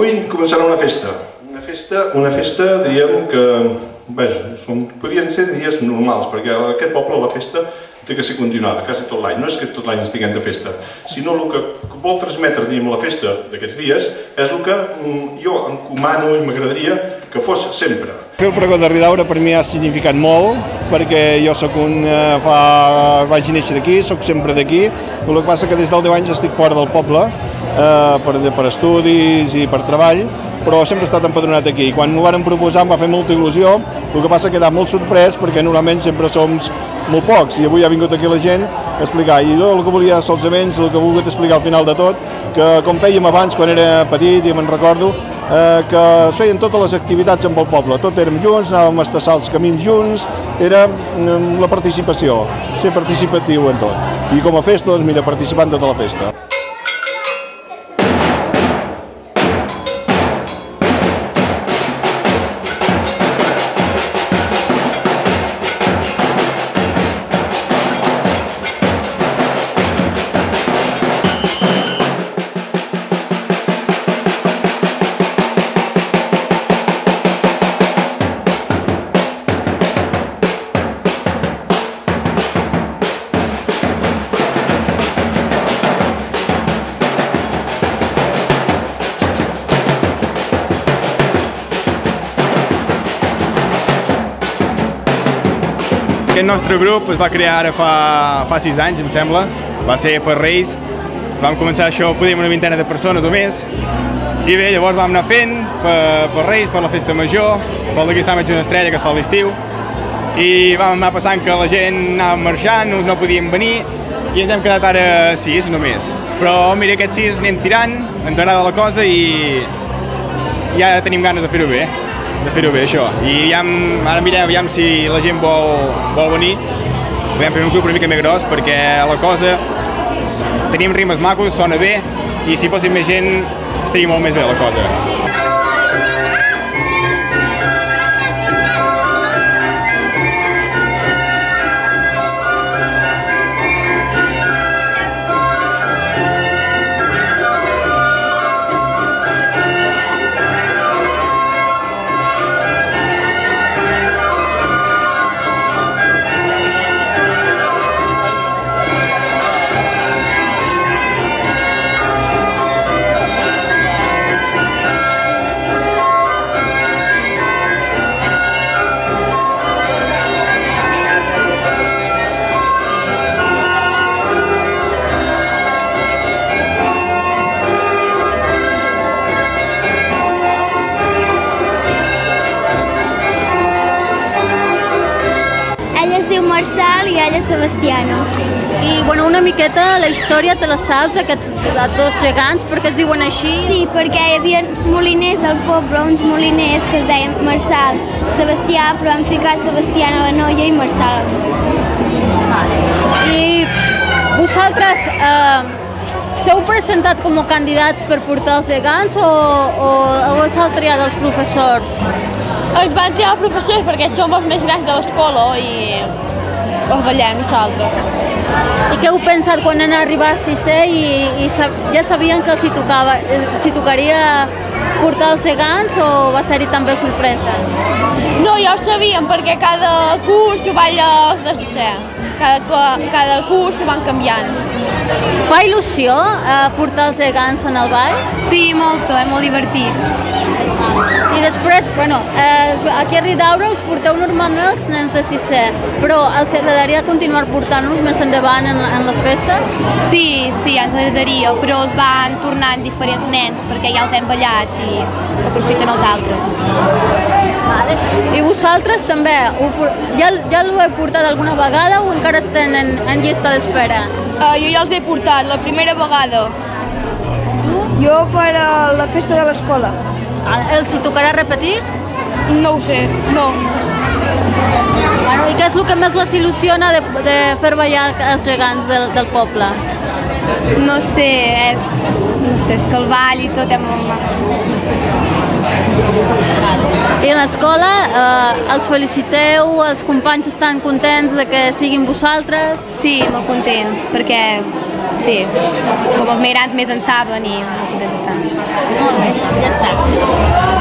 Avui començarà una festa, diríem que, podrien ser dies normals, perquè aquest poble la festa té que ser continuada, quasi tot l'any. No és que tot l'any estiguem de festa, sinó el que vol transmetre, diríem, la festa d'aquests dies és el que jo encomano i m'agradaria que fos sempre. Fer el pregó de Ridaura per mi ha significat molt, perquè jo vaig néixer d'aquí, soc sempre d'aquí, el que passa que des dels 10 anys estic fora del poble, per estudis i per treball, però sempre he estat empadronat aquí. I quan m'ho van proposar em va fer molta il·lusió, el que passa que he quedat molt sorprès perquè normalment sempre som molt pocs i avui ha vingut aquí la gent a explicar. I jo el que volia solament, el que he volgut explicar al final de tot, que com fèiem abans quan era petit i me'n recordo, que es feien totes les activitats amb el poble, tot érem junts, anàvem a estassar els camins junts, era la participació, ser participatiu en tot. I com a festa, doncs mira, participar en tota la festa. Aquest nostre grup es va crear ara fa 6 anys, em sembla. Va ser per Reis. Vam començar això, podíem una vintena de persones o més. I bé, llavors vam anar fent per Reis, per la festa major, pel d'aquí està una estrella que es fa a l'estiu. I vam anar passant que la gent anava marxant, no podien venir, i ens hem quedat ara 6 només. Però mira, aquests 6 anem tirant, ens agrada la cosa i ja tenim ganes de fer-ho bé. Això. I ara mirem aviam si la gent vol venir. Podem fer un grup una mica més gros perquè la cosa, tenim rimes macos, sona bé, i si fossin més gent estaria molt més bé la cosa. Marçal i ella Sebastiano. I bueno, una miqueta la història te la saps, de tots gegants, per què es diuen així? Sí, perquè hi havia moliners al poble, uns moliners que es deien Marçal, Sebastià, però han ficat Sebastiana a la noia i Marçal. I vosaltres s'heu presentat com a candidats per portar els gegants o us heu triat els professors? Els van triar els professors perquè som els més grans de l'escola i els ballem nosaltres. I què heu pensat quan han arribat a sisè i ja sabien que els tocaria portar els gegants o va ser-hi també sorpresa? No, ja ho sabíem perquè cada curs ho balla de sisè. Cada curs ho van canviant. Fa il·lusió portar els gegants en el ball? Sí, molt, és molt divertit. I després, bueno, aquí a Ridaura els porteu normalment els nens de sisè, però els agradaria continuar portant-los més endavant en les festes? Sí, ens agradaria, però es van tornant diferents nens perquè ja els hem ballat i aprofiten els altres. I vosaltres també, ja l'heu portat alguna vegada o encara estem en llista d'espera? Jo ja els he portat la primera vegada. Jo per a la festa de l'escola. Els hi tocarà repetir? No ho sé, no. I què és el que més les il·lusiona de fer ballar els gegants del poble? No sé, és que el ball i tot és molt maco. I a l'escola els feliciteu, els companys estan contents de que siguin vosaltres? Sí, molt contents, perquè sí, com els més grans més en saben i molt contents estan. Molt bé, ja està.